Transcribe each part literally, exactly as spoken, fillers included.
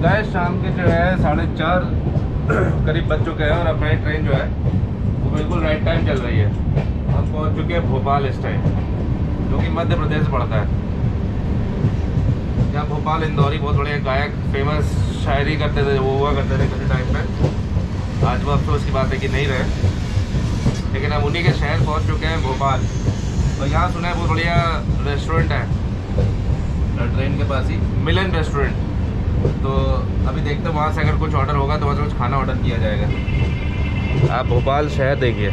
Guys शाम के जो है साढ़े चार करीब बज चुके हैं और अपनी ट्रेन जो है वो बिल्कुल राइट टाइम चल रही है। हम पहुंच चुके हैं भोपाल इस टाइम, जो कि मध्य प्रदेश पड़ता है। यहाँ भोपाल इंदौरी बहुत बड़े गायक फेमस शायरी करते थे, वो हुआ करते थे किसी टाइम पे। आज वो अफसोस की बात है कि नहीं रहे, लेकिन हम उन्हीं के शहर पहुँच चुके हैं भोपाल। और यहाँ सुना है बहुत बढ़िया रेस्टोरेंट है ट्रेन के पास ही, मिलन रेस्टोरेंट। तो अभी देखते हैं वहाँ से अगर कुछ ऑर्डर होगा तो वहाँ से कुछ खाना ऑर्डर किया जाएगा। आप भोपाल शहर देखिए।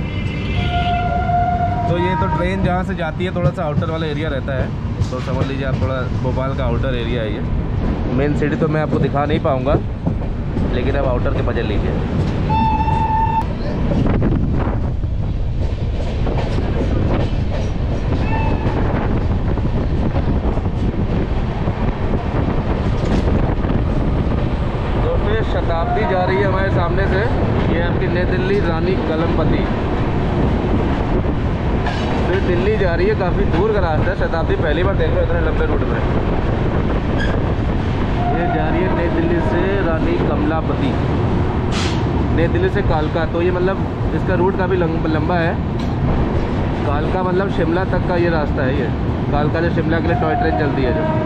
तो ये तो ट्रेन जहाँ से जाती है थोड़ा सा आउटर वाला एरिया रहता है, तो समझ लीजिए आप थोड़ा भोपाल का आउटर एरिया है ये। मेन सिटी तो मैं आपको दिखा नहीं पाऊँगा, लेकिन आप आउटर के मजे लीजिए। शताब्दी जा रही है हमारे सामने से, ये आपकी नई दिल्ली रानी कलमपति। फिर दिल्ली जा रही है, काफ़ी दूर का रास्ता है। शताब्दी पहली बार देख रहे हो इतने लंबे रूट में। ये जा रही है नई दिल्ली से रानी कमलापति, नई दिल्ली से कालका। तो ये मतलब इसका रूट काफ़ी लंबा है। कालका मतलब शिमला तक का ये रास्ता है। ये कालका जो शिमला के लिए टॉय ट्रेन चलती है जो।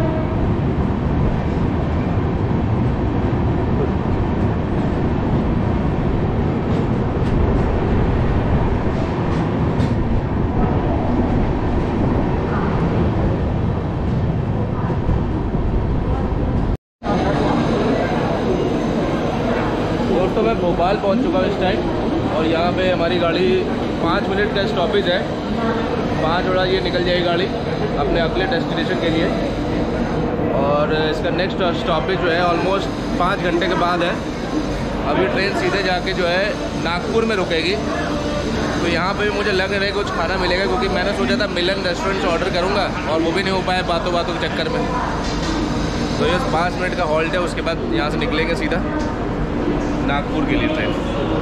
तो मैं भोपाल पहुंच चुका हूँ इस टाइम, और यहाँ पे हमारी गाड़ी पाँच मिनट का स्टॉपेज है। पाँच बड़ा ये निकल जाएगी गाड़ी अपने अगले डेस्टिनेशन के लिए। और इसका नेक्स्ट स्टॉपेज जो है ऑलमोस्ट पाँच घंटे के बाद है। अभी ट्रेन सीधे जाके जो है नागपुर में रुकेगी। तो यहाँ पे भी मुझे लग रहा है कुछ खाना मिलेगा, क्योंकि मैंने सोचा था मिलन रेस्टोरेंट से ऑर्डर करूँगा और वो भी नहीं हो पाया बातों बातों के चक्कर में। तो ये पाँच मिनट का हॉल्ट है, उसके बाद यहाँ से निकलेंगे सीधा नागपुर के लिए ट्रेन।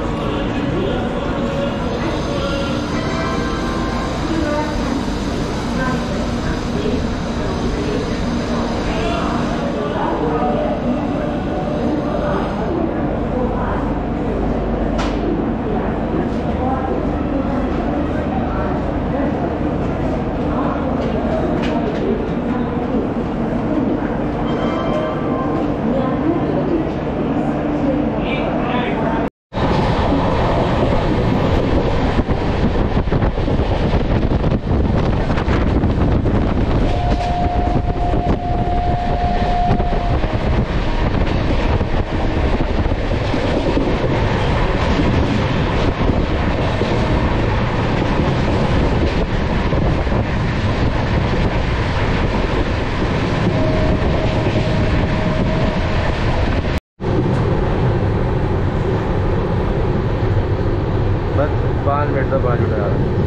पाँच मिनट तक पाँच मिनट आ रहा है।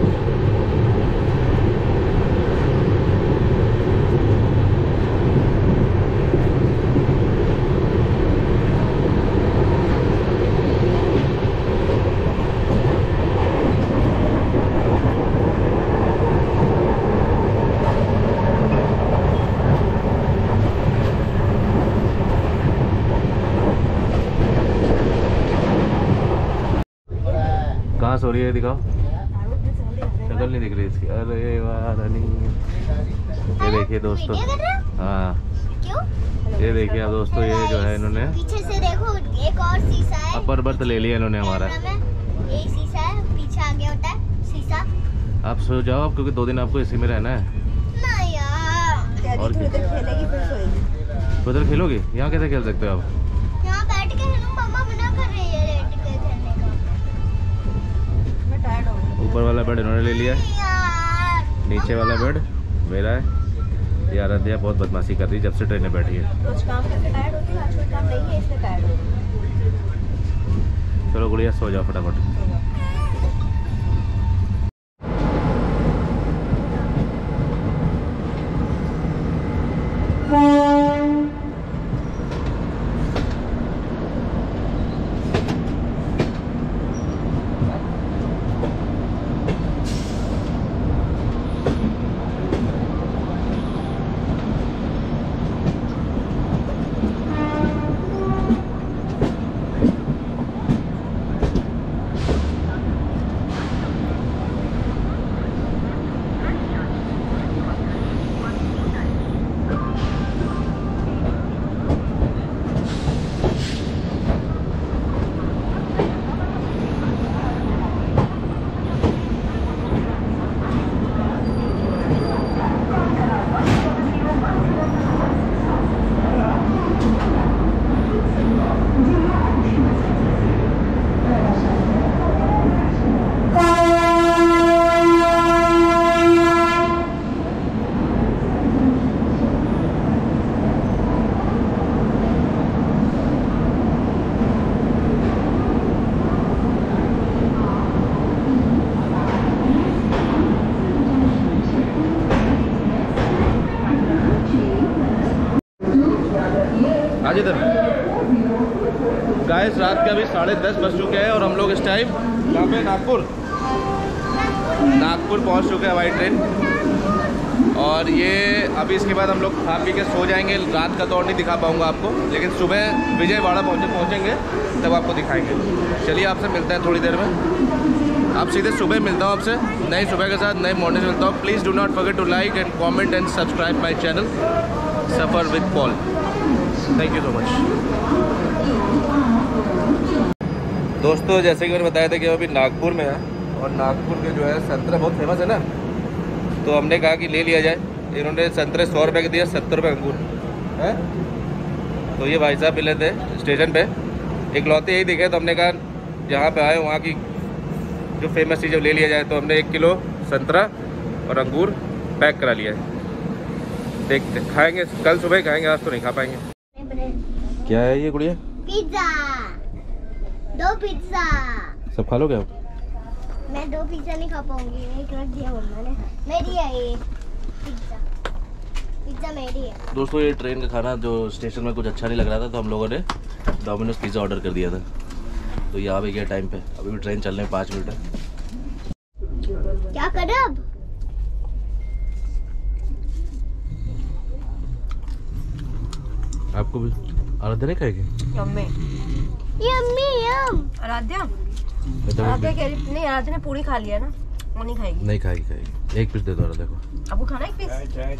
कहाँ सो रही है, दिखाओ। शक्ल नहीं दिख रही इसकी। अरे वाह रानी। ये देखिए दोस्तों, हाँ ये देखिए आप दोस्तों, ये जो है इन्होंने पीछे से देखो एक और शीशा है। अपर बर्थ ले लिया इन्होंने हमारा। ये शीशा है, पीछे आगे होता है शीशा। आप सो जाओ आप, क्योंकि दो दिन आपको इसी में रहना है। नहीं यार, और खेलेगी फिर सोएगी। तो उधर खेलोगे? यहाँ कैसे खेल सकते हो आप? यहाँ बैठ के खेलूं, मम्मा मना कर रही है बैठ के खेलने का। मैं टायर्ड हो गई। ऊपर वाला बेड इन्होंने ले लिया है, यार नीचे वाला बेड मेरा है। ये आराध्या बहुत बदमाशी कर रही है जब से ट्रेन में बैठी है। रोज काम करके टायर्ड होती है, आज कोई काम नहीं है इसलिए टायर्ड हो गई। चलो गुड़िया सो जाओ फटाफट। आज इधर गाइस रात के अभी साढ़े दस बज चुके हैं और हम लोग इस टाइम यहाँ पे नागपुर नागपुर पहुँच चुके हैं हवाई ट्रेन। और ये अभी इसके बाद हम लोग खा पी के सो जाएंगे। रात का तो और नहीं दिखा पाऊँगा आपको, लेकिन सुबह विजयवाड़ा पहुँचे पहुँचेंगे तब आपको दिखाएंगे। चलिए आपसे मिलते हैं थोड़ी देर में। आप सीधे सुबह मिलता हूँ आपसे, नई सुबह के साथ नई मॉर्निंग मिलता हूँ। Please do not forget to like and comment and subscribe my channel Safar with Paul. Thank you so much. दोस्तों जैसे कि मैंने बताया था कि हम अभी नागपुर में है और नागपुर के जो है संतरा बहुत फेमस है ना, तो हमने कहा कि ले लिया जाए। इन्होंने संतरे सौ रुपये के दिया, सत्तर रुपये अंगूर है। तो ये भाई साहब मिले थे स्टेशन पे, इकलौते यही दिखे, तो हमने कहा जहाँ पे आए वहाँ की जो फेमस चीज़ ले लिया जाए। तो हमने एक किलो संतरा और अंगूर पैक करा लिया है। देखते खाएंगे, कल सुबह ही खाएंगे, आज तो नहीं खा पाएंगे। क्या है ये गुड़िया? पिज्जा, दो पिज्जा। सब खा लोगे आप? मैं दो पिज्जा नहीं खा पाऊंगी, एक रख दिया मम्मा ने। मेरी है ये पिज्जा, पिज्जा मेरी है। दोस्तों ये ट्रेन का खाना जो स्टेशन में कुछ अच्छा नहीं लग रहा था, तो हम लोगों ने डोमिनोज पिज़्ज़ा ऑर्डर कर दिया था। तो ये आ भी गया टाइम पे, अभी भी ट्रेन चलने में पाँच मिनट है। क्या करें अब? आपको भी आराध्या नहीं खाएगी? Yummy yummy yum. Aaradhya Aaradhya कह रही नहीं, आराध्या ने पूरी खा लिया ना, वो नहीं खाएगी। नहीं खाएगी खाएगी एक पीस दे दो आराध्या को। आपको खाना एक पीस?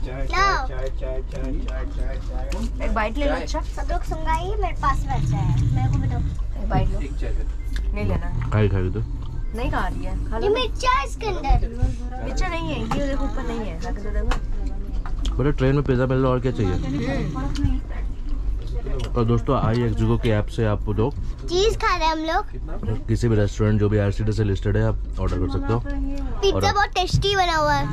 एक बाइट ले लो। अच्छा सब लोग सुंगाई, मेरे पास में अच्छा है, मेरे को भी दो। एक बाइट लो। नहीं लेना? खाएगी खाएगी तो नहीं खा रही है, खा ये लो। मिर्चा है इसके अंदर। मिर्चा नहीं है, ये देखो ऊपर नहीं है, रख दो देखो। बड़े ट्रेन में पिज़्ज़ा मिल रहा, और क्या चाहिए। और दोस्तों आई एक्सगो की ऐप से आप लोग चीज खा रहे हैं हम लोग। किसी भी रेस्टोरेंट जो भी आईआरसीटीसी से लिस्टेड है आप ऑर्डर कर सकते हो। पिज्जा बहुत टेस्टी बना हुआ है।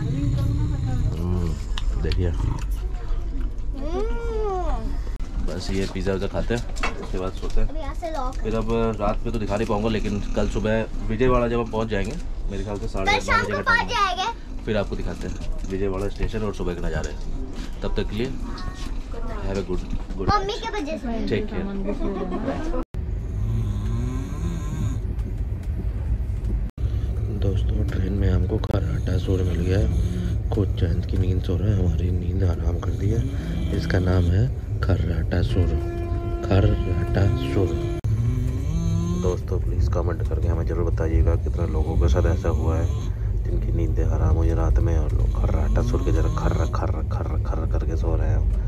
देखिए हम्म। बस ये पिज़्ज़ा विज़्ज़ा खाते हैं, उसके बाद सोते हैं। अभी यहाँ से लॉक। फिर अब रात में तो दिखा नहीं पाऊंगा, लेकिन कल सुबह विजयवाड़ा जब हम पहुंच जाएंगे, मेरे ख्याल से साढ़े कल आठ शाम बजे को का पहुँच टाइम है, जाएंगे। फिर आपको दिखाते हैं विजयवाड़ा स्टेशन और सुबह के नज़ारे। तब तक के लिए have a good good mummy के वजह से। Take care. दोस्तों ट्रेन में हमको खर्राटा सूर मिल गया है। खुद जयंत की नींद सो रहा है, हमारी नींद आराम कर दी है। इसका नाम है खर्राटा सूर। खर्राटा सूर। दोस्तों प्लीज़ कमेंट करके हमें ज़रूर बताइएगा कितने लोगों के साथ ऐसा हुआ है जिनकी नींदें हराम हुई रात में और लोग खर्राटा सूर के जरा खर्र खर्र खर्र खर्र करके सो रहे हैं।